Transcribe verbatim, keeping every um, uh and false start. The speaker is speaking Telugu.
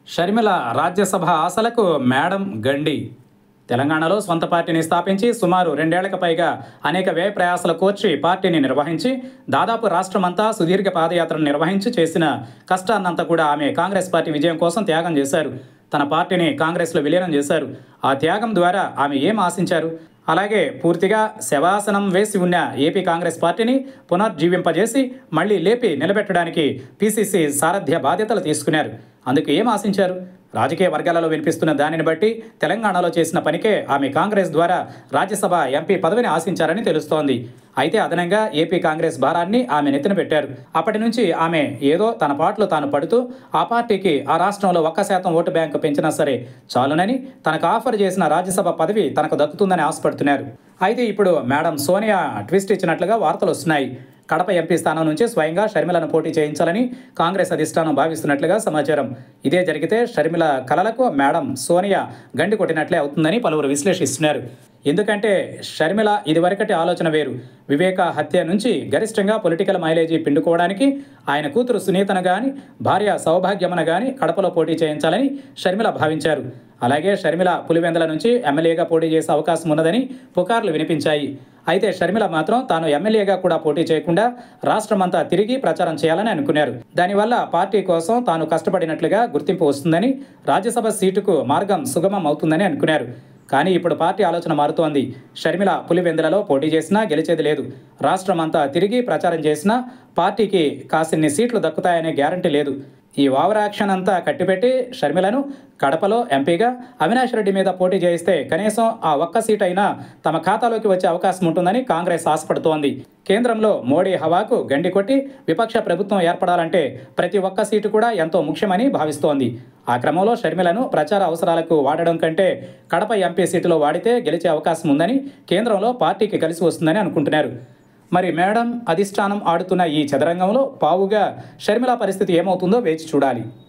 షర్మిల రాజ్యసభ ఆశలకు మేడం గండి. తెలంగాణలో స్వంత పార్టీని స్థాపించి సుమారు రెండేళ్లకు పైగా అనేక వ్యయ ప్రయాసలు కోర్చి పార్టీని నిర్వహించి దాదాపు రాష్ట్రమంతా సుదీర్ఘ పాదయాత్రను నిర్వహించి చేసిన కష్టాన్నంతా కూడా ఆమె కాంగ్రెస్ పార్టీ విజయం కోసం త్యాగం చేశారు. తన పార్టీని కాంగ్రెస్లో విలీనం చేశారు. ఆ త్యాగం ద్వారా ఆమె ఏం ఆశించారు? అలాగే పూర్తిగా శవాసనం వేసి ఉన్న ఏపీ కాంగ్రెస్ పార్టీని పునర్జీవింపజేసి మళ్లీ లేపి నిలబెట్టడానికి పీసీసీ సారథ్య బాధ్యతలు తీసుకున్నారు. అందుకు ఏం ఆశించారు? రాజకీయ వర్గాలలో వినిపిస్తున్న దానిని బట్టి తెలంగాణలో చేసిన పనికే ఆమె కాంగ్రెస్ ద్వారా రాజ్యసభ ఎంపీ పదవిని ఆశించారని తెలుస్తోంది. అయితే అదనంగా ఏపీ కాంగ్రెస్ భారాన్ని ఆమె నెత్తిన పెట్టారు. అప్పటి నుంచి ఆమె ఏదో తన పాటలు తాను పడుతూ ఆ పార్టీకి ఆ రాష్ట్రంలో ఒక్క శాతం ఓటు బ్యాంకు పెంచినా సరే చాలునని తనకు ఆఫర్ చేసిన రాజ్యసభ పదవి తనకు దక్కుతుందని ఆశపడుతున్నారు. అయితే ఇప్పుడు మేడం సోనియా ట్విస్ట్ ఇచ్చినట్లుగా వార్తలు వస్తున్నాయి. కడప ఎంపీ స్థానం నుంచి స్వయంగా షర్మిలను పోటీ చేయించాలని కాంగ్రెస్ అధిష్టానం భావిస్తున్నట్లుగా సమాచారం. ఇదే జరిగితే షర్మిల కలలకు మేడం సోనియా గండి కొట్టినట్లే అవుతుందని పలువురు విశ్లేషిస్తున్నారు. ఎందుకంటే షర్మిల ఇదివరకటి ఆలోచన వేరు. వివేక హత్య నుంచి గరిష్టంగా పొలిటికల్ మైలేజీ పిండుకోవడానికి ఆయన కూతురు సునీతను గాని భార్య సౌభాగ్యమను గాని కడపలో పోటీ చేయించాలని షర్మిల భావించారు. అలాగే షర్మిల పులివెందుల నుంచి ఎమ్మెల్యేగా పోటీ చేసే అవకాశం ఉన్నదని పుకార్లు వినిపించాయి. అయితే షర్మిల మాత్రం తాను ఎమ్మెల్యేగా కూడా పోటీ చేయకుండా రాష్ట్రమంతా తిరిగి ప్రచారం చేయాలని అనుకున్నారు. దానివల్ల పార్టీ కోసం తాను కష్టపడినట్లుగా గుర్తింపు వస్తుందని, రాజ్యసభ సీటుకు మార్గం సుగమం అవుతుందని అనుకున్నారు. కానీ ఇప్పుడు పార్టీ ఆలోచన మారుతోంది. షర్మిల పులివెందులలో పోటీ చేసినా గెలిచేది లేదు. రాష్ట్రమంతా తిరిగి ప్రచారం చేసినా పార్టీకి కాసిన్ని సీట్లు దక్కుతాయనే గ్యారంటీ లేదు. ఈ ఓవర్ యాక్షన్ అంతా కట్టిపెట్టి షర్మిలను కడపలో ఎంపీగా అవినాష్ రెడ్డి మీద పోటీ చేయిస్తే కనీసం ఆ ఒక్క సీట్ అయినా తమ ఖాతాలోకి వచ్చే అవకాశం ఉంటుందని కాంగ్రెస్ ఆశపడుతోంది. కేంద్రంలో మోడీ హవాకు గండి కొట్టి విపక్ష ప్రభుత్వం ఏర్పడాలంటే ప్రతి ఒక్క సీటు కూడా ఎంతో ముఖ్యమని భావిస్తోంది. ఆ క్రమంలో షర్మిలను ప్రచార అవసరాలకు వాడడం కంటే కడప ఎంపీ సీటులో వాడితే గెలిచే అవకాశం ఉందని, కేంద్రంలో పార్టీకి కలిసి వస్తుందని అనుకుంటున్నారు. మరి మేడం అధిష్టానం ఆడుతున్న ఈ చదరంగంలో పావుగా షర్మిల పరిస్థితి ఏమవుతుందో వేచి చూడాలి.